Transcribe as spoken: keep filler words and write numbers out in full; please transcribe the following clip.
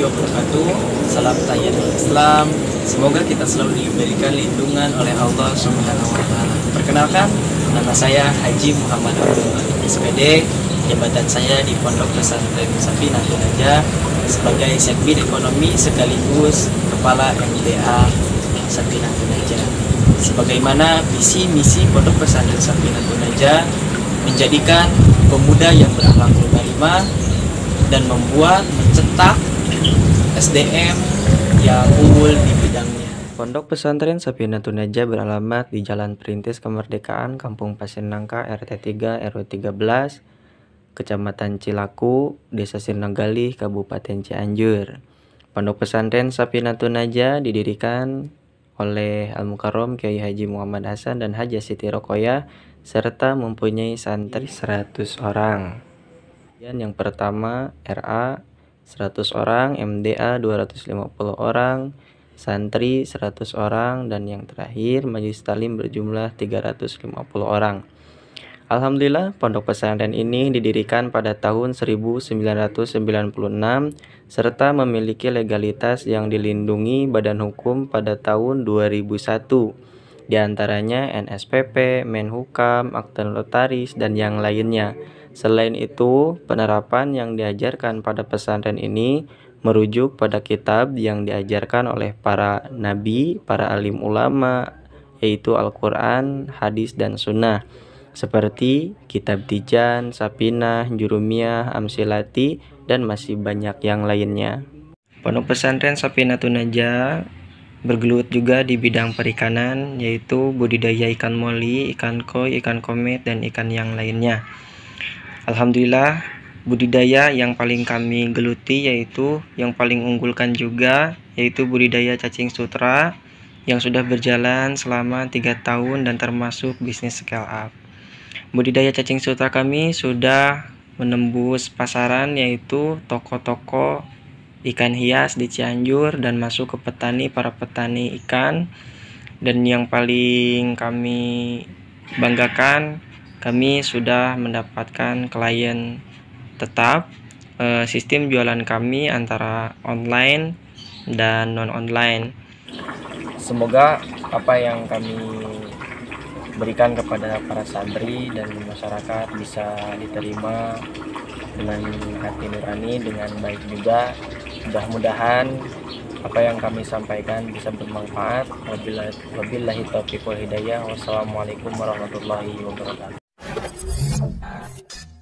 wabarakatuh. Salam tayyibul Islam. Semoga kita selalu diberikan lindungan oleh Allah Subhanahu wa taala. Perkenalkan, nama saya Haji Muhammad Abdul S P D. Jabatan saya di Pondok Pesantren Safinatun Najah sebagai Sekbid Ekonomi sekaligus Kepala M D A Safinatun Najah. Sebagaimana visi misi Pondok Pesantren Safinatun Najah menjadikan pemuda yang berakhlak karimah dan membuat mencetak S D M yang unggul di bidangnya. Pondok Pesantren Safinatun Najah beralamat di Jalan Perintis Kemerdekaan, Kampung Pasir Nangka, R T tiga R W tiga belas, Kecamatan Cilaku, Desa Sirnagalih, Kabupaten Cianjur. Pondok Pesantren Safinatun Najah didirikan oleh Al-Mukarram Kiai Haji Muhammad Hasan dan Haja Siti Rokoyah serta mempunyai santri seratus orang. Dan yang pertama R A seratus orang, M D A dua ratus lima puluh orang, santri seratus orang, dan yang terakhir majelis talim berjumlah tiga ratus lima puluh orang. Alhamdulillah, pondok pesantren ini didirikan pada tahun seribu sembilan ratus sembilan puluh enam serta memiliki legalitas yang dilindungi Badan Hukum pada tahun dua ribu satu, diantaranya N S P P, Menhukam, Akta Notaris, dan yang lainnya. Selain itu, penerapan yang diajarkan pada pesantren ini merujuk pada kitab yang diajarkan oleh para nabi, para alim ulama, yaitu Al-Quran, hadis, dan sunnah, seperti kitab Tijan, Sapinah, Jurumiyah, Amsilati, dan masih banyak yang lainnya. Pondok Pesantren Safinatun Najah bergelut juga di bidang perikanan, yaitu budidaya ikan moli, ikan koi, ikan komet, dan ikan yang lainnya. Alhamdulillah, budidaya yang paling kami geluti yaitu yang paling unggulkan juga yaitu budidaya cacing sutra yang sudah berjalan selama tiga tahun dan termasuk bisnis scale up. Budidaya cacing sutra kami sudah menembus pasaran yaitu toko-toko ikan hias di Cianjur dan masuk ke petani para petani ikan. Dan yang paling kami banggakan, kami sudah mendapatkan klien tetap. E, sistem jualan kami antara online dan non online. Semoga apa yang kami berikan kepada para santri dan masyarakat bisa diterima dengan hati nurani, dengan baik juga. Mudah-mudahan apa yang kami sampaikan bisa bermanfaat. Wabillahi taufiq wal hidayah. Wassalamualaikum warahmatullahi wabarakatuh.